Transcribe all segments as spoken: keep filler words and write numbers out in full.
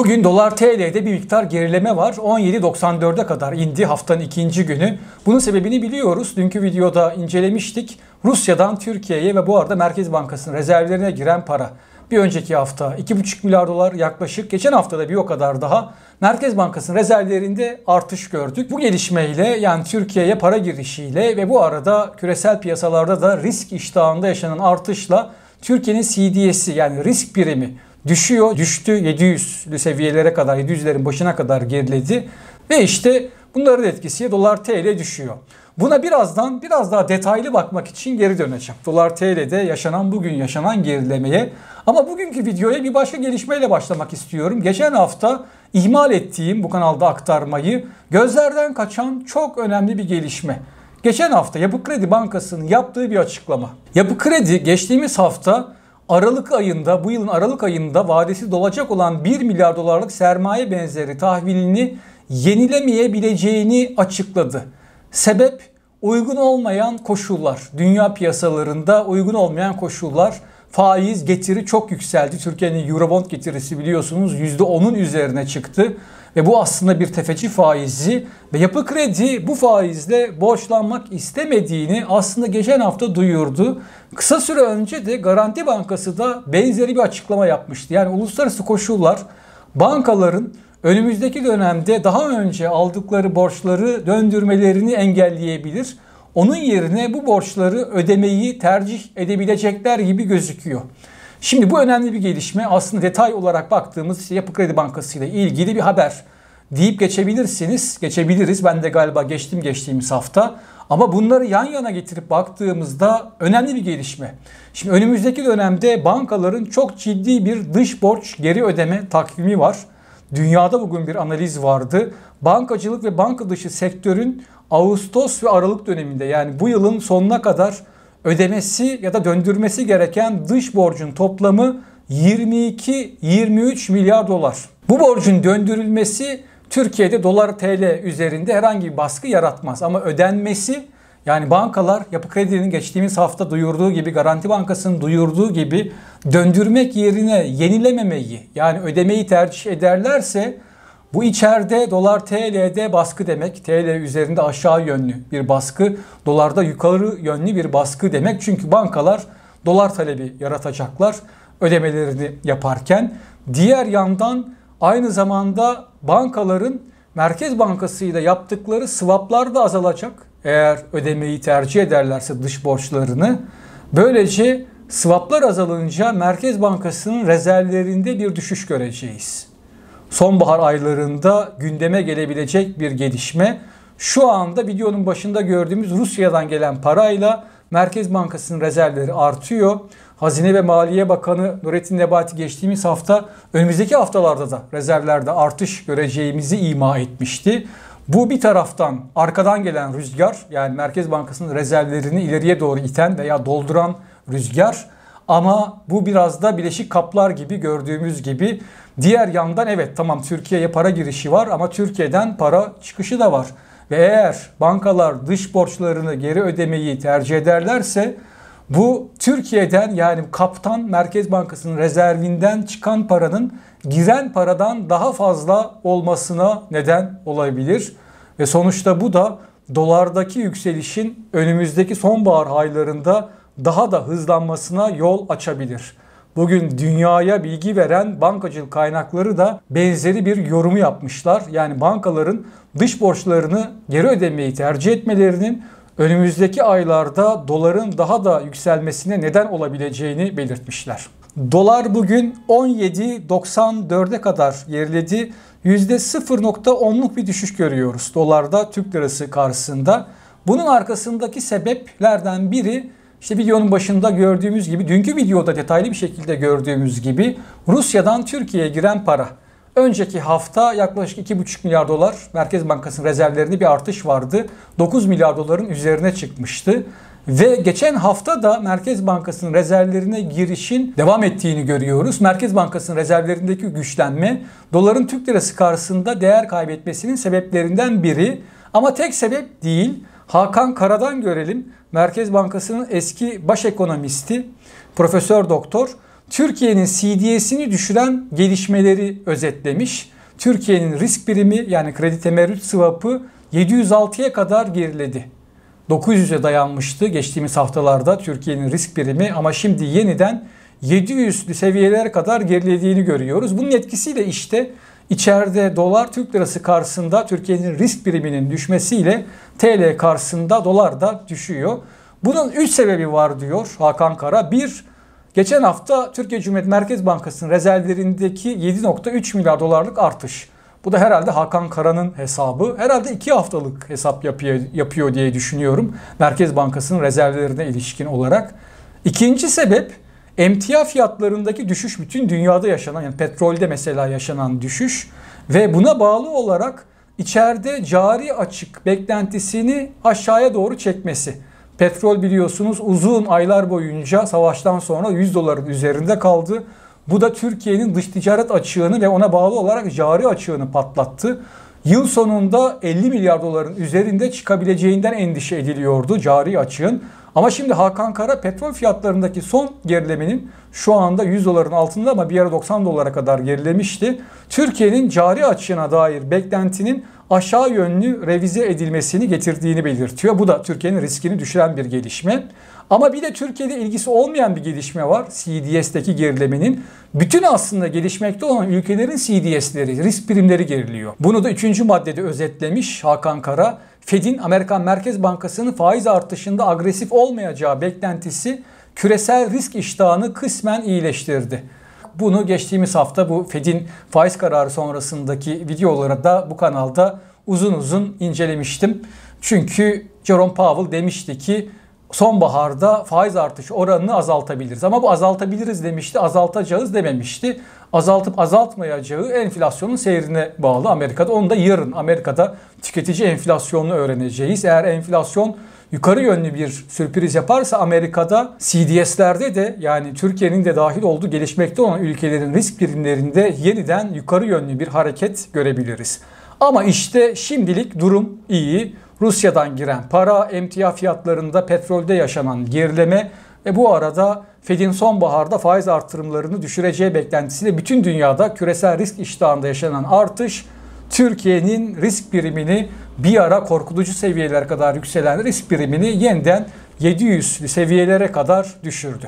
Bugün dolar T L'de bir miktar gerileme var. on yedi doksan dörde kadar indi haftanın ikinci günü. Bunun sebebini biliyoruz. Dünkü videoda incelemiştik. Rusya'dan Türkiye'ye ve bu arada Merkez Bankası'nın rezervlerine giren para. Bir önceki hafta iki buçuk milyar dolar yaklaşık. Geçen haftada bir o kadar daha. Merkez Bankası'nın rezervlerinde artış gördük. Bu gelişmeyle, yani Türkiye'ye para girişiyle ve bu arada küresel piyasalarda da risk iştahında yaşanan artışla Türkiye'nin C D S'i, yani risk primi düşüyor. Düştü, yedi yüzlü seviyelere kadar, yedi yüzlerin başına kadar geriledi. Ve işte bunların etkisiyle dolar T L düşüyor. Buna birazdan biraz daha detaylı bakmak için geri döneceğim. Dolar T L'de yaşanan, bugün yaşanan gerilemeye. Ama bugünkü videoya bir başka gelişmeyle başlamak istiyorum. Geçen hafta ihmal ettiğim, bu kanalda aktarmayı, gözlerden kaçan çok önemli bir gelişme. Geçen hafta Yapı Kredi Bankası'nın yaptığı bir açıklama. Yapı Kredi geçtiğimiz hafta Aralık ayında, bu yılın Aralık ayında vadesi dolacak olan bir milyar dolarlık sermaye benzeri tahvilini yenilemeyebileceğini açıkladı. Sebep, uygun olmayan koşullar. Dünya piyasalarında uygun olmayan koşullar. Faiz getiri çok yükseldi. Türkiye'nin Eurobond getirisi biliyorsunuz yüzde onun üzerine çıktı. Ve bu aslında bir tefeci faizi. Ve Yapı Kredi bu faizle borçlanmak istemediğini aslında geçen hafta duyurdu. Kısa süre önce de Garanti Bankası da benzeri bir açıklama yapmıştı. Yani uluslararası koşullar bankaların önümüzdeki dönemde daha önce aldıkları borçları döndürmelerini engelleyebilir. Onun yerine bu borçları ödemeyi tercih edebilecekler gibi gözüküyor. Şimdi bu önemli bir gelişme. Aslında detay olarak baktığımız Yapı Kredi Bankası ile ilgili bir haber deyip geçebilirsiniz. Geçebiliriz. Ben de galiba geçtim geçtiğimiz hafta. Ama bunları yan yana getirip baktığımızda önemli bir gelişme. Şimdi önümüzdeki dönemde bankaların çok ciddi bir dış borç geri ödeme takvimi var. Dünyada bugün bir analiz vardı. Bankacılık ve banka dışı sektörün Ağustos ve Aralık döneminde, yani bu yılın sonuna kadar ödemesi ya da döndürmesi gereken dış borcun toplamı yirmi iki yirmi üç milyar dolar. Bu borcun döndürülmesi Türkiye'de dolar T L üzerinde herhangi bir baskı yaratmaz. Ama ödenmesi, yani bankalar Yapı Kredi'nin geçtiğimiz hafta duyurduğu gibi, Garanti Bankası'nın duyurduğu gibi döndürmek yerine yenilememeyi, yani ödemeyi tercih ederlerse bu içeride dolar T L'de baskı demek. T L üzerinde aşağı yönlü bir baskı, dolarda yukarı yönlü bir baskı demek. Çünkü bankalar dolar talebi yaratacaklar ödemelerini yaparken. Diğer yandan aynı zamanda bankaların Merkez Bankası ile yaptıkları swaplar da azalacak. Eğer ödemeyi tercih ederlerse dış borçlarını. Böylece swaplar azalınca Merkez Bankası'nın rezervlerinde bir düşüş göreceğiz. Sonbahar aylarında gündeme gelebilecek bir gelişme. Şu anda videonun başında gördüğümüz Rusya'dan gelen parayla Merkez Bankası'nın rezervleri artıyor. Hazine ve Maliye Bakanı Nurettin Nebati geçtiğimiz hafta önümüzdeki haftalarda da rezervlerde artış göreceğimizi ima etmişti. Bu bir taraftan arkadan gelen rüzgar, yani Merkez Bankası'nın rezervlerini ileriye doğru iten veya dolduran rüzgar. Ama bu biraz da Bileşik Kaplar gibi, gördüğümüz gibi. Diğer yandan evet, tamam, Türkiye'ye para girişi var ama Türkiye'den para çıkışı da var. Ve eğer bankalar dış borçlarını geri ödemeyi tercih ederlerse bu Türkiye'den, yani kaptan Merkez Bankası'nın rezervinden çıkan paranın giren paradan daha fazla olmasına neden olabilir. Ve sonuçta bu da dolardaki yükselişin önümüzdeki sonbahar aylarında daha da hızlanmasına yol açabilir. Bugün dünyaya bilgi veren bankacılık kaynakları da benzeri bir yorumu yapmışlar. Yani bankaların dış borçlarını geri ödemeyi tercih etmelerinin önümüzdeki aylarda doların daha da yükselmesine neden olabileceğini belirtmişler. Dolar bugün on yedi doksan dörde kadar geriledi. yüzde sıfır nokta onluk bir düşüş görüyoruz dolarda Türk lirası karşısında. Bunun arkasındaki sebeplerden biri, İşte videonun başında gördüğümüz gibi, dünkü videoda detaylı bir şekilde gördüğümüz gibi Rusya'dan Türkiye'ye giren para. Önceki hafta yaklaşık iki buçuk milyar dolar Merkez Bankası'nın rezervlerinde bir artış vardı. dokuz milyar doların üzerine çıkmıştı. Ve geçen hafta da Merkez Bankası'nın rezervlerine girişin devam ettiğini görüyoruz. Merkez Bankası'nın rezervlerindeki güçlenme doların Türk lirası karşısında değer kaybetmesinin sebeplerinden biri. Ama tek sebep değil. Hakan Kara'dan görelim. Merkez Bankası'nın eski baş ekonomisti, Profesör Doktor. Türkiye'nin C D S'ini düşüren gelişmeleri özetlemiş. Türkiye'nin risk primi yani kredi temerrüt swap'ı yedi yüz altıya kadar geriledi. dokuz yüze dayanmıştı geçtiğimiz haftalarda Türkiye'nin risk primi ama şimdi yeniden yedi yüzlü seviyelere kadar gerilediğini görüyoruz. Bunun etkisiyle işte içeride dolar Türk lirası karşısında Türkiye'nin risk priminin düşmesiyle T L karşısında dolar da düşüyor. Bunun üç sebebi var diyor Hakan Kara. Bir, geçen hafta Türkiye Cumhuriyet Merkez Bankası'nın rezervlerindeki yedi virgül üç milyar dolarlık artış. Bu da herhalde Hakan Kara'nın hesabı. Herhalde iki haftalık hesap yapıyor, yapıyor diye düşünüyorum. Merkez Bankası'nın rezervlerine ilişkin olarak. İkinci sebep emtia fiyatlarındaki düşüş, bütün dünyada yaşanan, yani petrolde mesela yaşanan düşüş ve buna bağlı olarak içeride cari açık beklentisini aşağıya doğru çekmesi. Petrol biliyorsunuz uzun aylar boyunca savaştan sonra yüz doların üzerinde kaldı. Bu da Türkiye'nin dış ticaret açığını ve ona bağlı olarak cari açığını patlattı. Yıl sonunda elli milyar doların üzerinde çıkabileceğinden endişe ediliyordu cari açığın. Ama şimdi Hakan Kara petrol fiyatlarındaki son gerilemenin şu anda yüz doların altında ama bir ara doksan dolara kadar gerilemişti. Türkiye'nin cari açığına dair beklentinin aşağı yönlü revize edilmesini getirdiğini belirtiyor. Bu da Türkiye'nin riskini düşüren bir gelişme. Ama bir de Türkiye'de ilgisi olmayan bir gelişme var C D S'teki gerilemenin. Bütün aslında gelişmekte olan ülkelerin C D S'leri, risk primleri geriliyor. Bunu da üçüncü maddede özetlemiş Hakan Kara. Fed'in Amerikan Merkez Bankası'nın faiz artışında agresif olmayacağı beklentisi küresel risk iştahını kısmen iyileştirdi. Bunu geçtiğimiz hafta bu Fed'in faiz kararı sonrasındaki videoları da bu kanalda uzun uzun incelemiştim. Çünkü Jerome Powell demişti ki sonbaharda faiz artış oranını azaltabiliriz. Ama bu azaltabiliriz demişti, azaltacağız dememişti. Azaltıp azaltmayacağı enflasyonun seyrine bağlı Amerika'da. Onu da yarın Amerika'da tüketici enflasyonunu öğreneceğiz. Eğer enflasyon yukarı yönlü bir sürpriz yaparsa Amerika'da C D S'lerde de yani Türkiye'nin de dahil olduğu gelişmekte olan ülkelerin risk primlerinde yeniden yukarı yönlü bir hareket görebiliriz. Ama işte şimdilik durum iyi. Rusya'dan giren para, emtia fiyatlarında petrolde yaşanan gerileme ve bu arada Fed'in sonbaharda faiz artırımlarını düşüreceği beklentisiyle bütün dünyada küresel risk iştahında yaşanan artış Türkiye'nin risk primini bir ara korkutucu seviyelere kadar yükselen risk primini yeniden yedi yüzlü seviyelere kadar düşürdü.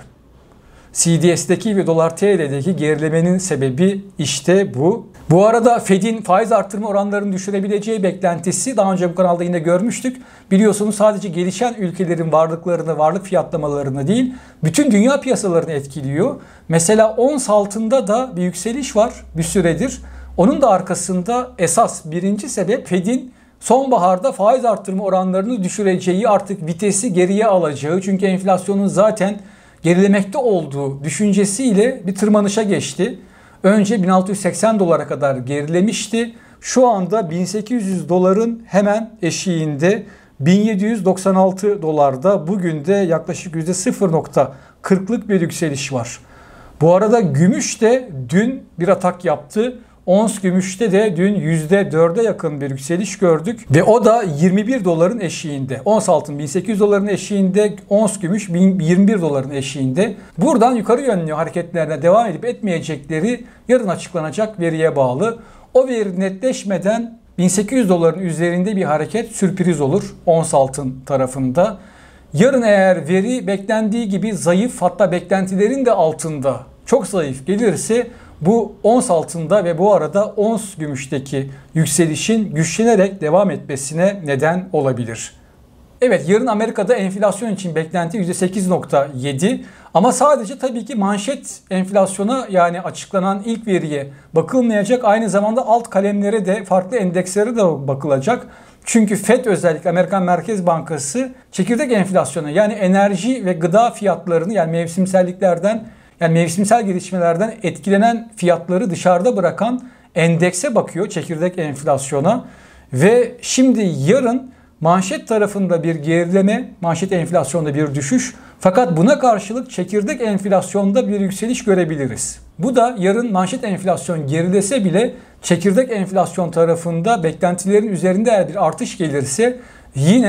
C D S'deki ve dolar T L'deki gerilemenin sebebi işte bu. Bu arada Fed'in faiz artırma oranlarını düşürebileceği beklentisi daha önce bu kanalda yine görmüştük. Biliyorsunuz sadece gelişen ülkelerin varlıklarını, varlık fiyatlamalarını değil, bütün dünya piyasalarını etkiliyor. Mesela ons altında da bir yükseliş var bir süredir. Onun da arkasında esas birinci sebep Fed'in sonbaharda faiz artırma oranlarını düşüreceği, artık vitesi geriye alacağı. Çünkü enflasyonun zaten gerilemekte olduğu düşüncesiyle bir tırmanışa geçti. Önce bin altı yüz seksen dolara kadar gerilemişti. Şu anda bin sekiz yüz doların hemen eşiğinde, bin yedi yüz doksan altı dolarda. Bugün de yaklaşık yüzde sıfır virgül kırklık bir yükseliş var. Bu arada gümüş de dün bir atak yaptı. Ons gümüşte de dün yüzde dörde yakın bir yükseliş gördük ve o da yirmi bir doların eşiğinde. Ons altın bin sekiz yüz doların eşiğinde, ons gümüş yirmi bir doların eşiğinde. Buradan yukarı yönlü hareketlerine devam edip etmeyecekleri yarın açıklanacak veriye bağlı. O veri netleşmeden bin sekiz yüz doların üzerinde bir hareket sürpriz olur ons altın tarafında. Yarın eğer veri beklendiği gibi zayıf, hatta beklentilerin de altında çok zayıf gelirse bu ons altında ve bu arada ons gümüşteki yükselişin güçlenerek devam etmesine neden olabilir. Evet, yarın Amerika'da enflasyon için beklenti yüzde sekiz virgül yedi ama sadece tabii ki manşet enflasyona, yani açıklanan ilk veriye bakılmayacak. Aynı zamanda alt kalemlere de, farklı endekslere de bakılacak. Çünkü Fed, özellikle Amerikan Merkez Bankası, çekirdek enflasyona, yani enerji ve gıda fiyatlarını, yani mevsimselliklerden, yani mevsimsel gelişmelerden etkilenen fiyatları dışarıda bırakan endekse bakıyor, çekirdek enflasyona. Ve şimdi yarın manşet tarafında bir gerileme, manşet enflasyonda bir düşüş, fakat buna karşılık çekirdek enflasyonda bir yükseliş görebiliriz. Bu da yarın manşet enflasyon gerilese bile çekirdek enflasyon tarafında beklentilerin üzerinde eğer bir artış gelirse yine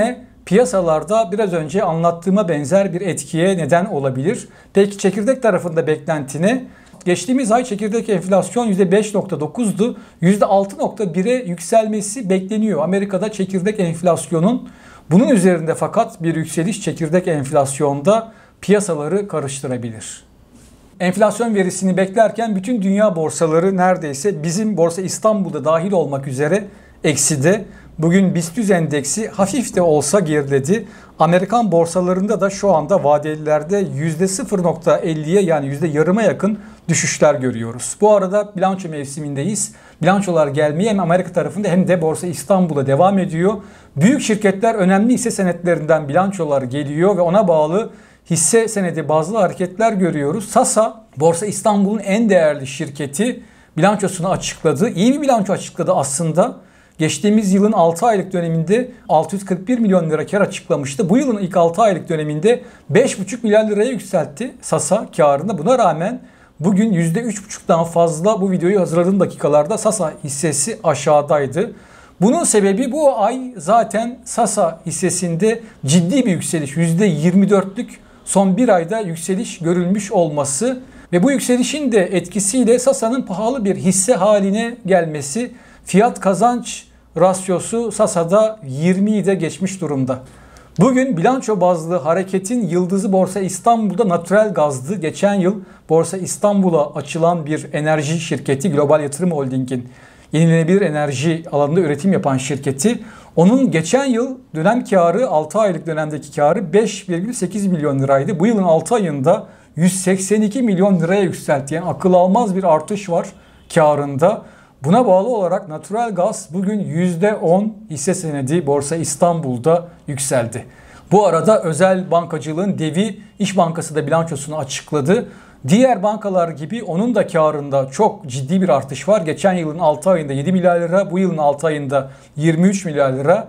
piyasalarda biraz önce anlattığıma benzer bir etkiye neden olabilir. Peki çekirdek tarafında beklentine? Geçtiğimiz ay çekirdek enflasyon yüzde beş nokta dokuzdu. yüzde altı nokta bire yükselmesi bekleniyor. Amerika'da çekirdek enflasyonun bunun üzerinde, fakat bir yükseliş çekirdek enflasyonda piyasaları karıştırabilir. Enflasyon verisini beklerken bütün dünya borsaları neredeyse bizim Borsa İstanbul'da dahil olmak üzere ekside. Bugün BIST endeksi hafif de olsa geriledi. Amerikan borsalarında da şu anda vadelilerde yüzde sıfır nokta elliye yani yüzde yarıma yakın düşüşler görüyoruz. Bu arada bilanço mevsimindeyiz. Bilançolar gelmeye hem Amerika tarafında hem de Borsa İstanbul'da devam ediyor. Büyük şirketler önemli hisse senetlerinden bilançolar geliyor ve ona bağlı hisse senedi bazlı hareketler görüyoruz. Sasa, Borsa İstanbul'un en değerli şirketi, bilançosunu açıkladı. İyi bir bilanço açıkladı aslında. Geçtiğimiz yılın altı aylık döneminde altı yüz kırk bir milyon lira kar açıklamıştı. Bu yılın ilk altı aylık döneminde beş buçuk milyar liraya yükseltti Sasa karını. Buna rağmen bugün yüzde üç buçuktan fazla bu videoyu hazırladığım dakikalarda Sasa hissesi aşağıdaydı. Bunun sebebi bu ay zaten Sasa hissesinde ciddi bir yükseliş, yüzde yirmi dörtlük son bir ayda yükseliş görülmüş olması ve bu yükselişin de etkisiyle Sasa'nın pahalı bir hisse haline gelmesi, fiyat kazanç rasyosu Sasa'da yirmiyi de geçmiş durumda. Bugün bilanço bazlı hareketin yıldızı Borsa İstanbul'da Natural Gaz'dı. Geçen yıl Borsa İstanbul'a açılan bir enerji şirketi, Global Yatırım Holding'in yenilenebilir enerji alanında üretim yapan şirketi. Onun geçen yıl dönem karı, altı aylık dönemdeki karı beş virgül sekiz milyon liraydı. Bu yılın altı ayında yüz seksen iki milyon liraya yükseltti. Yani akıl almaz bir artış var karında. Buna bağlı olarak Natural Gaz bugün yüzde on hisse senedi Borsa İstanbul'da yükseldi. Bu arada özel bankacılığın devi İş Bankası da bilançosunu açıkladı. Diğer bankalar gibi onun da karında çok ciddi bir artış var. Geçen yılın altı ayında yedi milyar lira, bu yılın altı ayında yirmi üç milyar lira.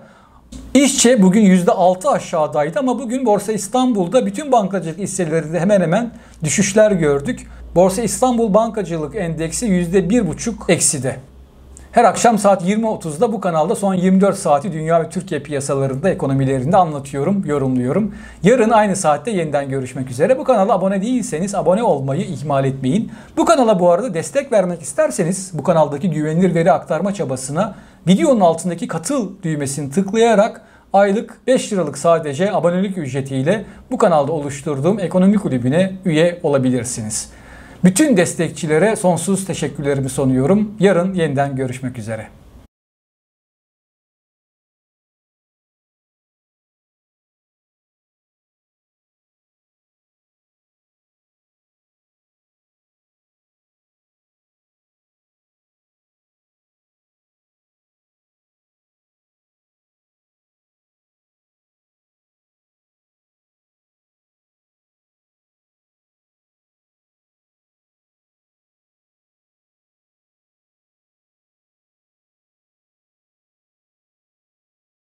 İşçe bugün yüzde altı aşağıdaydı ama bugün Borsa İstanbul'da bütün bankacılık hisselerinde hemen hemen düşüşler gördük. Borsa İstanbul Bankacılık Endeksi yüzde bir buçuk ekside. Her akşam saat yirmi otuzda bu kanalda son yirmi dört saati dünya ve Türkiye piyasalarında, ekonomilerinde anlatıyorum, yorumluyorum. Yarın aynı saatte yeniden görüşmek üzere. Bu kanala abone değilseniz abone olmayı ihmal etmeyin. Bu kanala bu arada destek vermek isterseniz bu kanaldaki güvenilir veri aktarma çabasına videonun altındaki katıl düğmesini tıklayarak aylık beş liralık sadece abonelik ücretiyle bu kanalda oluşturduğum ekonomi kulübüne üye olabilirsiniz. Bütün destekçilere sonsuz teşekkürlerimi sunuyorum. Yarın yeniden görüşmek üzere.